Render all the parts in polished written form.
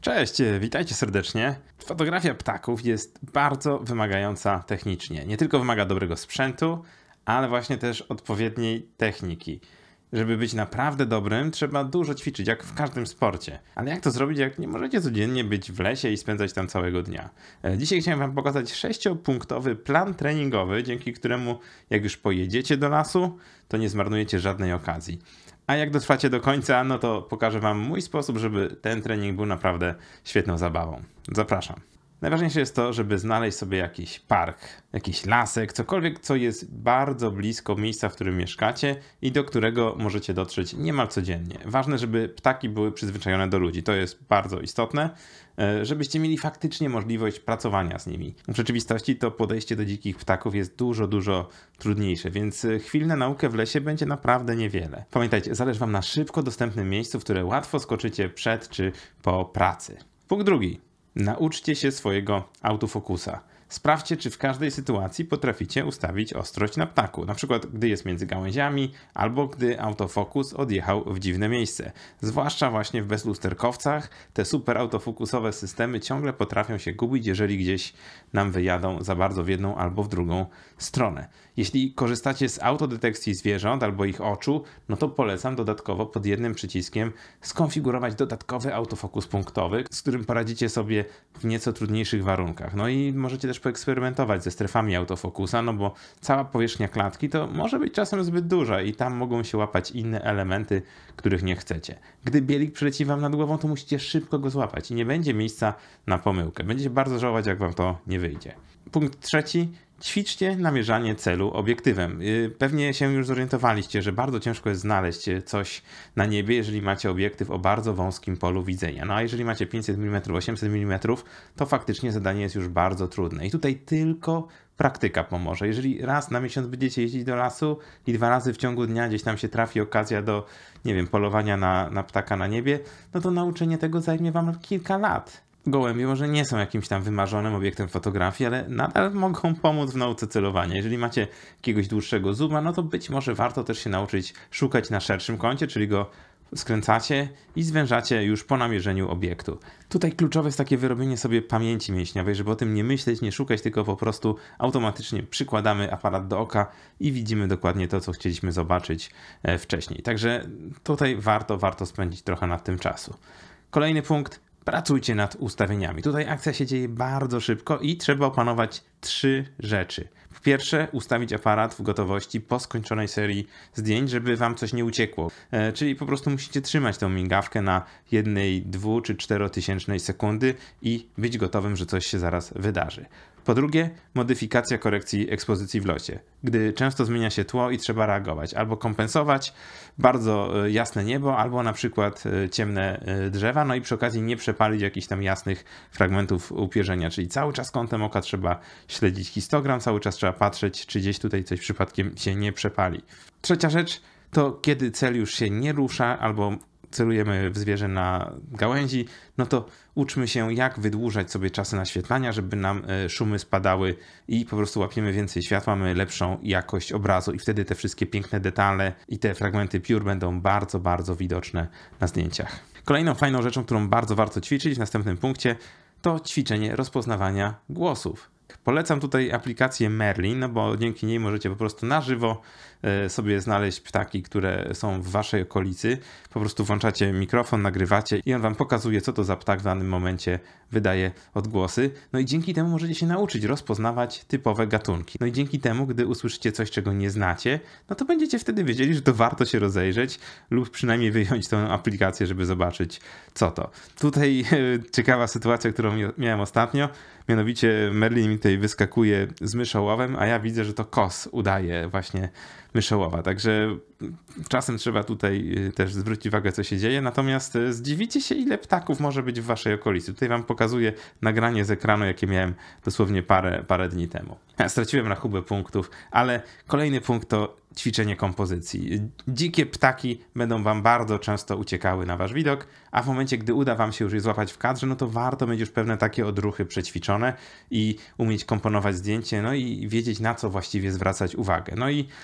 Cześć, witajcie serdecznie. Fotografia ptaków jest bardzo wymagająca technicznie. Nie tylko wymaga dobrego sprzętu, ale właśnie też odpowiedniej techniki. Żeby być naprawdę dobrym, trzeba dużo ćwiczyć, jak w każdym sporcie. Ale jak to zrobić, jak nie możecie codziennie być w lesie i spędzać tam całego dnia? Dzisiaj chciałem wam pokazać 6-punktowy plan treningowy, dzięki któremu jak już pojedziecie do lasu, to nie zmarnujecie żadnej okazji. A jak dotrwacie do końca, no to pokażę wam mój sposób, żeby ten trening był naprawdę świetną zabawą. Zapraszam. Najważniejsze jest to, żeby znaleźć sobie jakiś park, jakiś lasek, cokolwiek, co jest bardzo blisko miejsca, w którym mieszkacie i do którego możecie dotrzeć niemal codziennie. Ważne, żeby ptaki były przyzwyczajone do ludzi. To jest bardzo istotne, żebyście mieli faktycznie możliwość pracowania z nimi. W rzeczywistości to podejście do dzikich ptaków jest dużo trudniejsze, więc chwil na naukę w lesie będzie naprawdę niewiele. Pamiętajcie, zależy wam na szybko dostępnym miejscu, w które łatwo skoczycie przed czy po pracy. Punkt drugi. Nauczcie się swojego autofokusa. Sprawdźcie, czy w każdej sytuacji potraficie ustawić ostrość na ptaku. Na przykład, gdy jest między gałęziami, albo gdy autofokus odjechał w dziwne miejsce. Zwłaszcza właśnie w bezlusterkowcach te super autofokusowe systemy ciągle potrafią się gubić, jeżeli gdzieś nam wyjadą za bardzo w jedną albo w drugą stronę. Jeśli korzystacie z autodetekcji zwierząt albo ich oczu, no to polecam dodatkowo pod jednym przyciskiem skonfigurować dodatkowy autofokus punktowy, z którym poradzicie sobie w nieco trudniejszych warunkach. No i możecie też poeksperymentować ze strefami autofokusa, no bo cała powierzchnia klatki to może być czasem zbyt duża i tam mogą się łapać inne elementy, których nie chcecie. Gdy bielik przyleci wam nad głową, to musicie szybko go złapać i nie będzie miejsca na pomyłkę. Będziecie bardzo żałować, jak wam to nie wyjdzie. Punkt trzeci. Ćwiczcie namierzanie celu obiektywem. Pewnie się już zorientowaliście, że bardzo ciężko jest znaleźć coś na niebie, jeżeli macie obiektyw o bardzo wąskim polu widzenia. No a jeżeli macie 500 mm, 800 mm, to faktycznie zadanie jest już bardzo trudne. I tutaj tylko praktyka pomoże. Jeżeli raz na miesiąc będziecie jeździć do lasu i 2 razy w ciągu dnia gdzieś tam się trafi okazja do, nie wiem, polowania na ptaka na niebie, no to nauczenie tego zajmie wam kilka lat. Gołębie może nie są jakimś tam wymarzonym obiektem fotografii, ale nadal mogą pomóc w nauce celowania. Jeżeli macie jakiegoś dłuższego zooma, no to być może warto też się nauczyć szukać na szerszym kącie, czyli go skręcacie i zwężacie już po namierzeniu obiektu. Tutaj kluczowe jest takie wyrobienie sobie pamięci mięśniowej, żeby o tym nie myśleć, nie szukać, tylko po prostu automatycznie przykładamy aparat do oka i widzimy dokładnie to, co chcieliśmy zobaczyć wcześniej. Także tutaj warto spędzić trochę nad tym czasu. Kolejny punkt. Pracujcie nad ustawieniami. Tutaj akcja się dzieje bardzo szybko i trzeba opanować 3 rzeczy. Po pierwsze, ustawić aparat w gotowości po skończonej serii zdjęć, żeby wam coś nie uciekło. Czyli po prostu musicie trzymać tą migawkę na 1, 2 czy 4 tysięcznej sekundy i być gotowym, że coś się zaraz wydarzy. Po drugie, modyfikacja korekcji ekspozycji w locie. Gdy często zmienia się tło i trzeba reagować. Albo kompensować bardzo jasne niebo, albo na przykład ciemne drzewa, no i przy okazji nie przepalić jakichś tam jasnych fragmentów upierzenia. Czyli cały czas kątem oka trzeba śledzić histogram, cały czas trzeba patrzeć, czy gdzieś tutaj coś przypadkiem się nie przepali. Trzecia rzecz to kiedy cel już się nie rusza, albo celujemy w zwierzę na gałęzi, no to uczmy się, jak wydłużać sobie czasy naświetlania, żeby nam szumy spadały i po prostu łapiemy więcej światła, mamy lepszą jakość obrazu i wtedy te wszystkie piękne detale i te fragmenty piór będą bardzo widoczne na zdjęciach. Kolejną fajną rzeczą, którą bardzo warto ćwiczyć w następnym punkcie, to ćwiczenie rozpoznawania głosów. Polecam tutaj aplikację Merlin, no bo dzięki niej możecie po prostu na żywo sobie znaleźć ptaki, które są w waszej okolicy. Po prostu włączacie mikrofon, nagrywacie i on wam pokazuje, co to za ptak w danym momencie wydaje odgłosy. No i dzięki temu możecie się nauczyć rozpoznawać typowe gatunki. No i dzięki temu, gdy usłyszycie coś, czego nie znacie, no to będziecie wtedy wiedzieli, że to warto się rozejrzeć lub przynajmniej wyjąć tę aplikację, żeby zobaczyć, co to. Tutaj ciekawa sytuacja, którą miałem ostatnio. Mianowicie Merlin mi tutaj wyskakuje z myszołowem, a ja widzę, że to kos udaje właśnie myszołowa. Także czasem trzeba tutaj też zwrócić uwagę, co się dzieje. Natomiast zdziwicie się, ile ptaków może być w waszej okolicy. Tutaj wam pokazuję nagranie z ekranu, jakie miałem dosłownie parę dni temu. Ja straciłem rachubę punktów, ale kolejny punkt to ćwiczenie kompozycji. Dzikie ptaki będą wam bardzo często uciekały na wasz widok, a w momencie, gdy uda wam się już je złapać w kadrze, no to warto mieć już pewne takie odruchy przećwiczone i umieć komponować zdjęcie, no i wiedzieć, na co właściwie zwracać uwagę. No i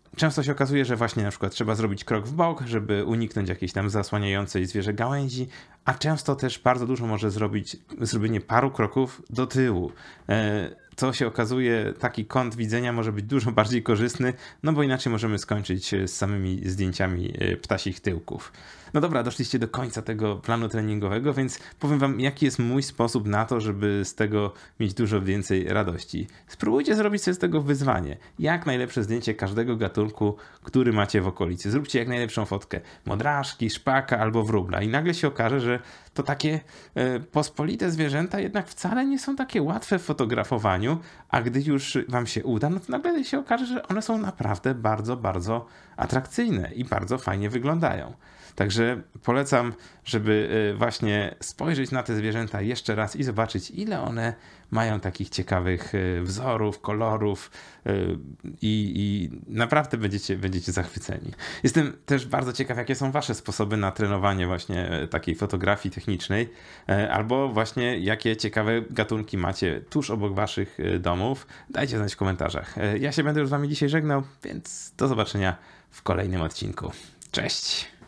Często się okazuje, że właśnie na przykład trzeba zrobić krok w bok, żeby uniknąć jakiejś tam zasłaniającej zwierzę gałęzi, a często też bardzo dużo może zrobić zrobienie paru kroków do tyłu. Co się okazuje, taki kąt widzenia może być dużo bardziej korzystny, no bo inaczej możemy skończyć z samymi zdjęciami ptasich tyłków. No dobra, doszliście do końca tego planu treningowego, więc powiem wam, jaki jest mój sposób na to, żeby z tego mieć dużo więcej radości. Spróbujcie zrobić sobie z tego wyzwanie. Jak najlepsze zdjęcie każdego gatunku, który macie w okolicy. Zróbcie jak najlepszą fotkę modraszki, szpaka albo wróbla i nagle się okaże, że to takie pospolite zwierzęta jednak wcale nie są takie łatwe w fotografowaniu, a gdy już wam się uda, no to nagle się okaże, że one są naprawdę bardzo, bardzo atrakcyjne i bardzo fajnie wyglądają. Także polecam, żeby właśnie spojrzeć na te zwierzęta jeszcze raz i zobaczyć, ile one mają takich ciekawych wzorów, kolorów i naprawdę będziecie zachwyceni. Jestem też bardzo ciekaw, jakie są wasze sposoby na trenowanie właśnie takiej fotografii technicznej, albo właśnie jakie ciekawe gatunki macie tuż obok waszych domów. Dajcie znać w komentarzach. Ja się będę już z wami dzisiaj żegnał, więc do zobaczenia w kolejnym odcinku. Cześć!